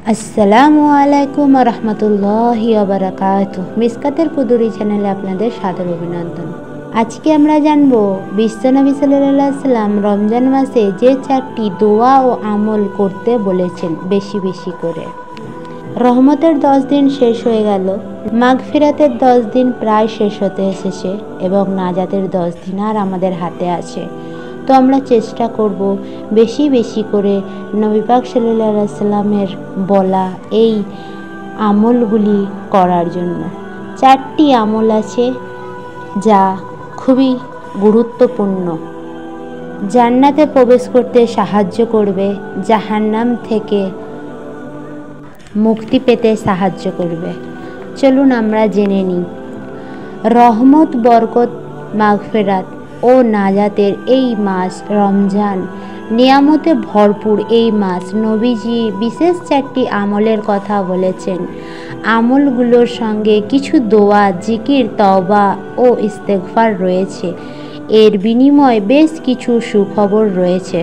আসসালামু আলাইকুম রহমতুল্লাহি ওয়াবারাকাতুহু। মিসকাতের কুদুরি চ্যানেলে আপনাদের সাদর অভিনন্দন। আজকে আমরা জানব বিশ্বনবী সাল্লাল্লাহু আলাইহি সাল্লাম রমজান মাসে যে 4টি দোয়া ও আমল করতে বলেছেন বেশি বেশি করে। রহমতের 10 দিন শেষ হয়ে গেল, মাগফিরাতের 10 দিন প্রায় শেষ হতে এসেছে এবং নাজাতের 10 দিন আর আমাদের হাতে আছে। তো আমরা চেষ্টা করব বেশি বেশি করে নবী পাক সাল্লাল্লাহু আলাইহি সাল্লামের বলা এই আমলগুলি করার জন্য। 4টি আমল আছে যা খুবই গুরুত্বপূর্ণ, জান্নাতে প্রবেশ করতে সাহায্য করবে, জাহান্নাম থেকে মুক্তি পেতে সাহায্য করবে। চলুন আমরা জেনে নিই। রহমত, বরকত, মাগফিরাত ও নাজাতের এই মাস রমজান, নিয়ামতে ভরপুর এই মাস, নবীজি বিশেষ 4টি আমলের কথা বলেছেন। আমলগুলোর সঙ্গে কিছু দোয়া, জিকির, তওবা ও ইস্তেগফার রয়েছে। এর বিনিময়ে বেশ কিছু সুখবর রয়েছে।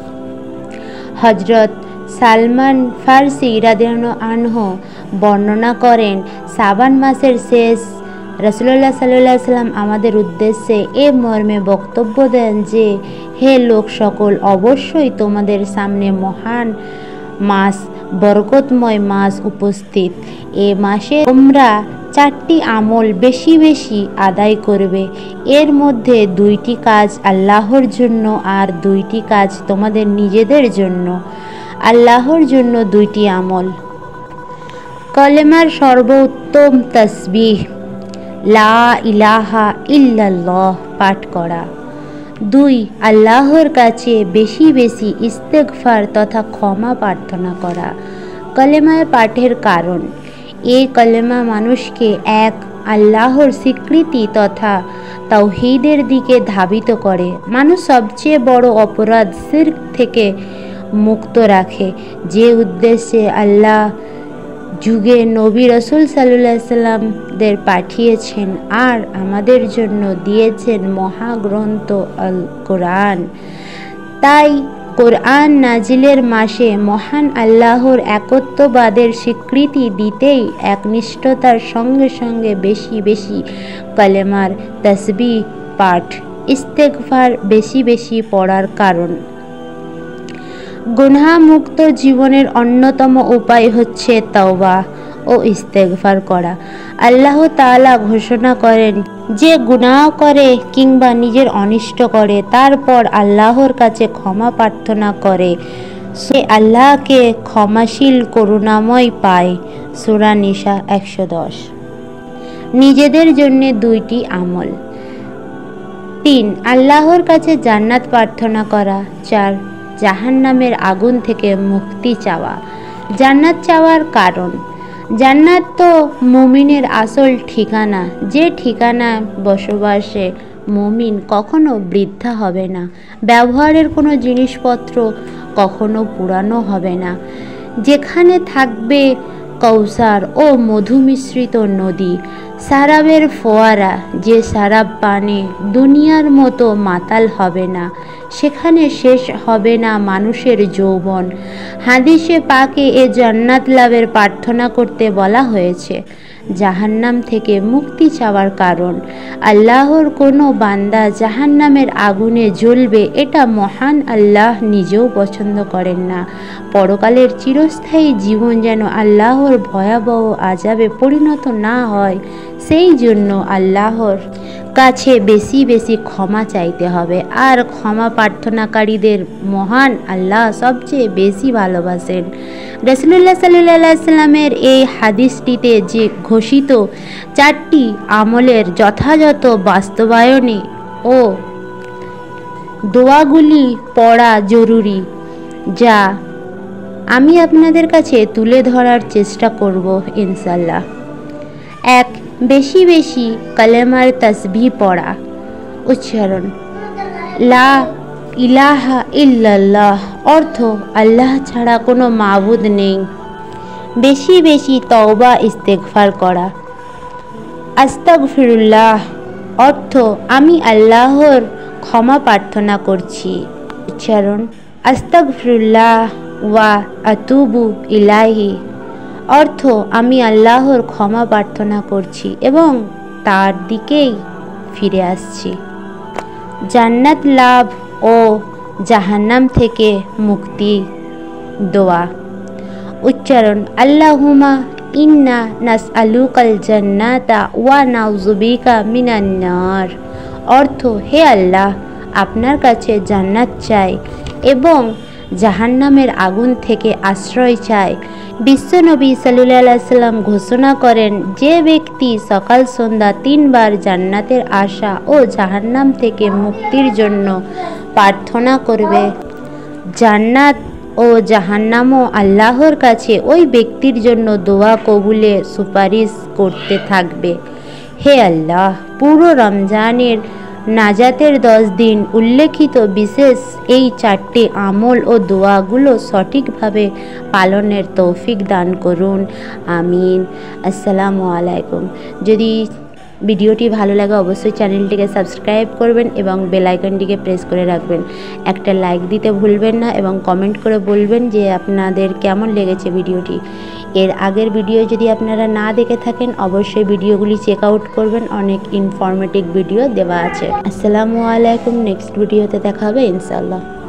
হযরত সালমান ফারসি রাদিয়াল্লাহু আনহু বর্ণনা করেন, শাবান মাসের শেষ রাসূলুল্লাহ সাল্লাল্লাহু আলাইহি সাল্লাম আমাদের উদ্দেশ্যে এ মর্মে বক্তব্য দেন যে, হে লোক সকল, অবশ্যই তোমাদের সামনে মহান মাস, বরকতময় মাস উপস্থিত। এ মাসে তোমরা 4টি আমল বেশি বেশি আদায় করবে। এর মধ্যে 2টি কাজ আল্লাহর জন্য আর 2টি কাজ তোমাদের নিজেদের জন্য। আল্লাহর জন্য 2টি আমল: কলেমার সর্বোত্তম তাসবিহ লা ইলাহা ইল্লাল্লাহ পাঠ করা। 2, আল্লাহর কাছে বেশি বেশি ইস্তেগফার তথা ক্ষমা প্রার্থনা করা। কলেমায় পাঠের কারণ: এই কলেমা মানুষকে এক আল্লাহর স্বীকৃতি তথা তাওহীদের দিকে ধাবিত করে। মানুষ সবচেয়ে বড় অপরাধ শিরক থেকে মুক্ত রাখে, যে উদ্দেশ্যে আল্লাহ যুগে নবী রাসূল সাল্লাল্লাহু আলাইহি সাল্লামদের পাঠিয়েছেন আর আমাদের জন্য দিয়েছেন মহাগ্রন্থ আল কোরআন। তাই কোরআন নাজিলের মাসে মহান আল্লাহর একত্ববাদের স্বীকৃতি দিতেই একনিষ্ঠতার সঙ্গে সঙ্গে বেশি বেশি কলেমার তাসবিহ পাঠ, ইস্তেগফার বেশি বেশি পড়ার কারণ। গুনাহমুক্ত জীবনের অন্যতম উপায় হচ্ছে তওবা ও ইস্তেগফার করা। আল্লাহ তাআলা ঘোষণা করেন, যে গুনাহ করে কিংবা নিজের অনিষ্ট করে তারপর আল্লাহর কাছে ক্ষমা প্রার্থনা করে সে আল্লাহকে ক্ষমাশীল করুণাময় পায়। সূরা নিসা 110। নিজেদের জন্য 2টি আমল: 3, আল্লাহর কাছে জান্নাত প্রার্থনা করা। 4, জাহান্নামের আগুন থেকে মুক্তি চাওয়া। জান্নাত চাওয়ার কারণ: জান্নাত তো মুমিনের আসল ঠিকানা, যে ঠিকানায় বসবাসে মুমিন কখনো বৃদ্ধা হবে না, ব্যবহারের কোনো জিনিসপত্র কখনো পুরানো হবে না, যেখানে থাকবে কৌসার ও মধু মিশ্রিত নদী, শারাবের ফোয়ারা, যে শারাব পানে দুনিয়ার মতো মাতাল হবে না, সেখানে শেষ হবে না মানুষের যৌবন। হাদিসে পাকে এ জান্নাত লাভের প্রার্থনা করতে বলা হয়েছে। জাহান্নাম থেকে মুক্তি চাওয়ার কারণ: আল্লাহর কোনো বান্দা জাহান্নামের আগুনে জ্বলবে এটা মহান আল্লাহ নিজেও পছন্দ করেন না। পরকালের চিরস্থায়ী জীবন যেন আল্লাহর ভয়াবহ আযাবে পরিণত না হয়, সেই জন্য আল্লাহর কাছে বেশি বেশি ক্ষমা চাইতে হবে। আর ক্ষমা প্রার্থনাকারীদের মহান আল্লাহ সবচেয়ে বেশি ভালোবাসেন। রাসূলুল্লাহ সাল্লাল্লাহু আলাইহি সাল্লামের এই হাদিসটিতে যে ঘোষিত 4টি আমলের যথাযথ বাস্তবায়নে ও দোয়াগুলি পড়া জরুরি, যা আমি আপনাদের কাছে তুলে ধরার চেষ্টা করব ইনশাআল্লাহ। 1, বেশি বেশি কলেমার তাসবিহ পড়া। উচ্চারণ: লা ইলাহা ইল্লাল্লাহ অর্থ আল্লাহ ছাড়া কোনো মাবুদ নেই। বেশি বেশি তওবা ইস্তেগফার করা। আস্তাগফিরুল্লাহ অর্থ আমি আল্লাহর ক্ষমা প্রার্থনা করছি। উচ্চারণ: আস্তাগফিরুল্লাহ ওয়া আতুবু ইলাইহি। অর্থ আমি আল্লাহর ক্ষমা প্রার্থনা করছি এবং তার দিকেই ফিরে আসছি। জান্নাত লাভ ও জাহান্নাম থেকে মুক্তি দোয়া। উচ্চারণ আল্লাহুমা ইন্না নাসআলুকাল জান্নাতা ওয়া নাউযুবিকা মিনান নার। অর্থ হে আল্লাহ, আপনার কাছে জান্নাত চাই এবং জাহান্নামের আগুন থেকে আশ্রয় চাই। বিশ্বনবী সাল্লাল্লাহু আলাইহি সাল্লাম ঘোষণা করেন, যে ব্যক্তি সকাল সন্ধ্যা 3 বার জান্নাতের আশা ও জাহান্নাম থেকে মুক্তির জন্য প্রার্থনা করবে, জান্নাত ও জাহান্নামও আল্লাহর কাছে ওই ব্যক্তির জন্য দোয়া কবুলে সুপারিশ করতে থাকবে। হে আল্লাহ, পুরো রমজানের নাজাতের 10 দিন উল্লেখিত বিশেষ এই 4টি আমল ও দোয়াগুলো সঠিকভাবে পালনের তৌফিক দান করুন। আমিন। আসসালামু আলাইকুম। যদি ভিডিওটি ভালো লাগে অবশ্যই চ্যানেলটিকে সাবস্ক্রাইব করবেন এবং বেল আইকনটিকে প্রেস করে রাখবেন। একটা লাইক দিতে ভুলবেন না এবং কমেন্ট করে বলবেন যে আপনাদের কেমন লেগেছে ভিডিওটি। এর আগের ভিডিও যদি আপনারা না দেখে থাকেন অবশ্যই ভিডিওগুলি চেক আউট করবেন, অনেক ইনফরমেটিভ ভিডিও দেওয়া আছে। আসসালামু আলাইকুম। নেক্সট ভিডিওতে দেখা হবে ইনশাআল্লাহ।